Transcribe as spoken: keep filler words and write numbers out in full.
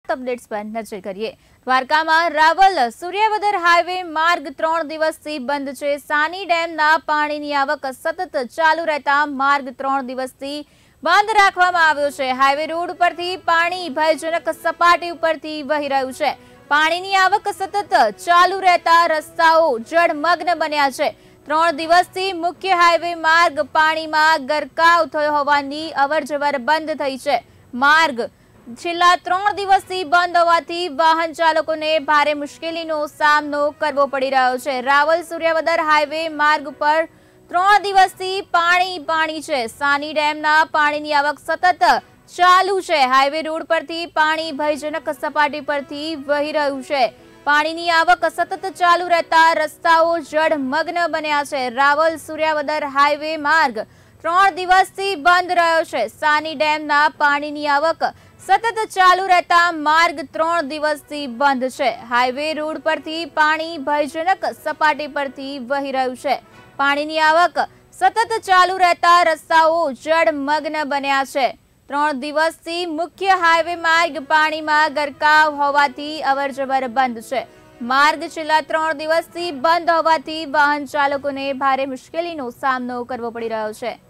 મહત્વપૂર્ણ અપડેટ્સ પર નજર કરીએ। દ્વારકામાં રાવલ સૂર્યવદર હાઈવે માર્ગ ત્રણ દિવસથી બંધ છે। સાની ડેમના પાણીની આવક સતત ચાલુ રહેતા માર્ગ ત્રણ દિવસથી બંધ રાખવામાં આવ્યો છે। હાઈવે રોડ પરથી પાણી ભયજનક સપાટી ઉપરથી વહી રહ્યું છે। પાણીની આવક સતત ચાલુ રહેતા રસ્તાઓ જળમગ્ન બન્યા છે। ત્રણ દિવસથી મુખ્ય હાઈવે માર્ગ પાણીમાં ગરકાવ થયો હોવાની અવરજવર બંધ થઈ છે। માર્ગ છેલ્લા ત્રણ દિવસથી બંધ હોવાથી વાહન ચાલકોને ભારે મુશ્કેલીનો સામનો કરવો પડી રહ્યો છે। રાવલ સૂર્યવદર હાઈવે માર્ગ પર ત્રણ દિવસથી પાણી પાણી છે। સાની ડેમના પાણીની આવક સતત ચાલુ છે। હાઈવે રોડ પરથી પાણી ભયજનક સપાટી પરથી વહી રહ્યું છે। પાણીની આવક સતત ચાલુ રહેતા રસ્તાઓ જળમગ્ન બન્યા છે। રાવલ સૂર્યવદર હાઈવે માર્ગ ત્રણ દિવસથી બંધ રહ્યો છે। સાની ડેમના પાણીની આવક સતત ચાલુ રહેતા માર્ગ ત્રણ દિવસથી બંધ છે। હાઈવે રોડ પરથી પાણી ભયજનક સપાટી પરથી વહી રહ્યું છે। પાણીની આવક સતત ચાલુ રહેતા રસ્તાઓ જળમગ્ન બન્યા છે। ત્રણ દિવસથી મુખ્ય હાઈવે માર્ગ પાણીમાં ગરકાવ હોવાથી અવરજવર બંધ છે। માર્ગ છેલ્લા ત્રણ દિવસથી બંધ હોવાથી વાહન ચાલકોને ભારે મુશ્કેલીનો સામનો કરવો પડી રહ્યો છે।